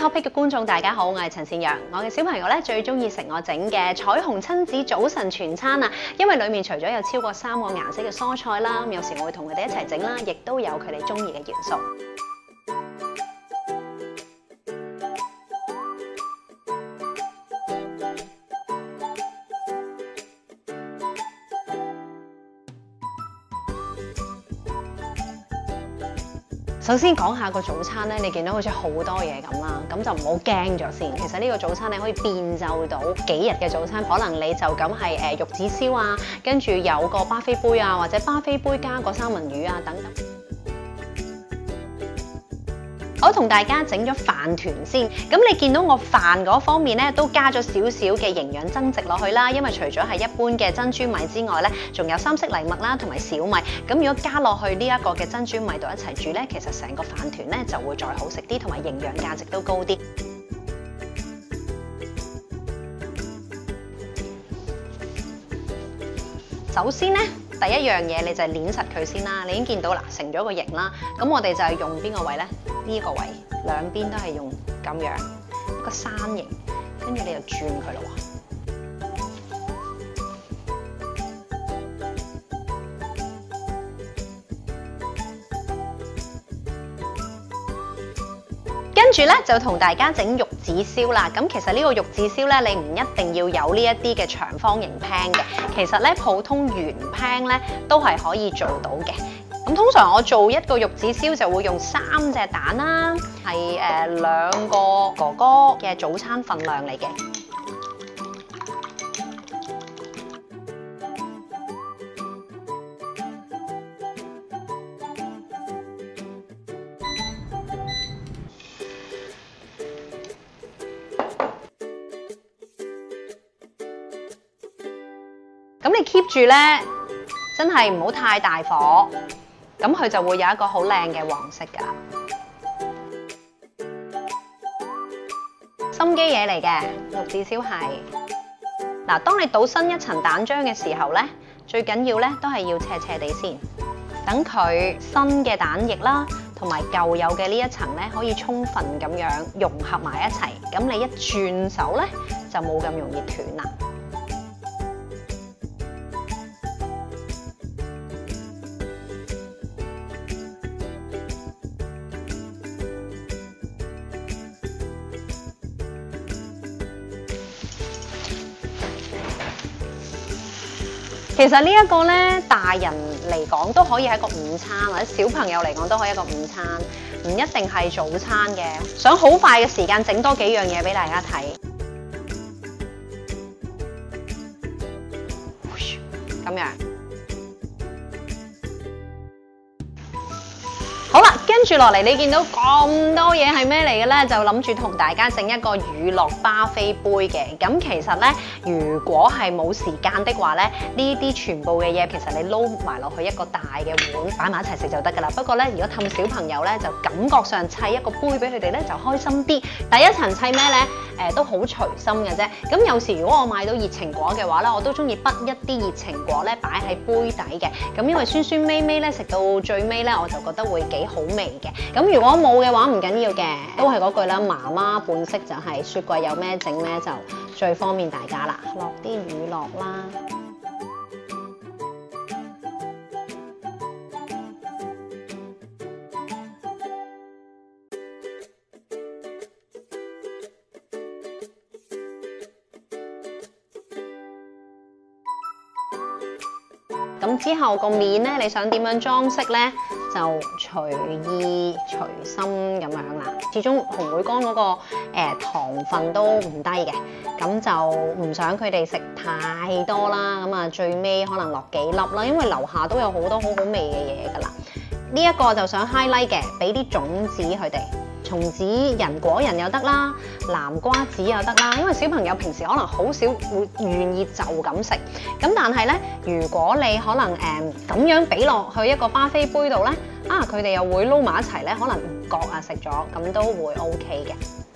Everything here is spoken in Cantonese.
topic 嘅觀眾大家好，我係陳善陽。我嘅小朋友咧最中意食我整嘅彩虹親子早晨全餐啊，因為裡面除咗有超過3個顏色嘅蔬菜啦，有時我會同佢哋一齊整啦，亦都有佢哋中意嘅元素。首先講下個早餐咧，你見到好似好多嘢咁啦，咁就唔好驚咗先。其實呢個早餐你可以變奏到幾日嘅早餐，可能你就咁係玉子燒啊，跟住有個巴菲杯啊，或者巴菲杯加個三文魚啊等等。我同大家整咗飯團先，咁你見到我飯嗰方面咧都加咗少少嘅營養增值落去啦，因為除咗係一般嘅珍珠米之外咧，仲有三色藜麥啦同埋小米，咁如果加落去呢一個嘅珍珠米度一齊煮咧，其實成個飯團咧就會再好食啲，同埋營養價值都高啲。首先咧，第一樣嘢你就係捏實佢先啦，你已經見到啦，成咗個形啦。咁我哋就係用邊個位咧？呢個位，兩邊都係用咁樣一個山形，跟住你就轉佢咯喎。跟住咧就同大家整玉子燒啦。咁其實呢個玉子燒咧，你唔一定要有呢一啲嘅長方形 pan 嘅，其實咧普通圓 pan 咧都係可以做到嘅。咁通常我做一個玉子燒就會用3隻蛋啦，係2個哥哥嘅早餐份量嚟嘅。咁你 keep 住咧，真係唔好太大火。咁佢就會有一個好靚嘅黃色㗎，心機嘢嚟嘅玉子燒係。嗱，當你倒新一層蛋漿嘅時候咧，最緊要咧都係要斜斜地先，等佢新嘅蛋液啦，同埋舊有嘅呢一層咧，可以充分咁樣融合埋一齊。咁你一轉手咧，就冇咁容易斷啦。其實呢一個咧，大人嚟講都可以係一個午餐，或者小朋友嚟講都可以一個午餐，唔一定係早餐嘅。想好快嘅時間整多幾樣嘢俾大家睇，咁樣。好啦，跟住落嚟，你見到咁多嘢係咩嚟嘅咧？就諗住同大家整一個乳酪巴菲杯嘅。咁其實咧，如果係冇時間的話咧，呢啲全部嘅嘢其實你撈埋落去一個大嘅碗，擺埋一齊食就得㗎啦。不過咧，如果氹小朋友咧，就感覺上砌一個杯俾佢哋咧，就開心啲。第一層砌咩咧？都好隨心嘅啫。咁有時如果我買到熱情果嘅話咧，我都中意滗一啲熱情果咧擺喺杯底嘅。咁因為酸酸味味咧，食到最尾咧，我就覺得會幾好味嘅。咁如果冇嘅話唔緊要嘅，都係嗰句啦，媽媽本色就係雪櫃有咩整咩就最方便大家啦。落啲乳酪啦。咁之後個面咧，你想點樣裝飾咧，就隨意隨心咁樣啦。始終紅莓乾嗰個糖分都唔低嘅，咁就唔想佢哋食太多啦。咁啊最尾可能落幾粒啦，因為樓下都有好多好好味嘅嘢㗎啦。呢一個就想 highlight 嘅，俾啲種子佢哋。松子仁果仁又得啦，南瓜子又得啦，因為小朋友平時可能好少會願意就咁食，咁但係咧，如果你可能咁樣俾落去一個巴菲杯度咧，佢哋又會撈埋一齊咧，可能唔覺食咗，咁都會 OK 嘅。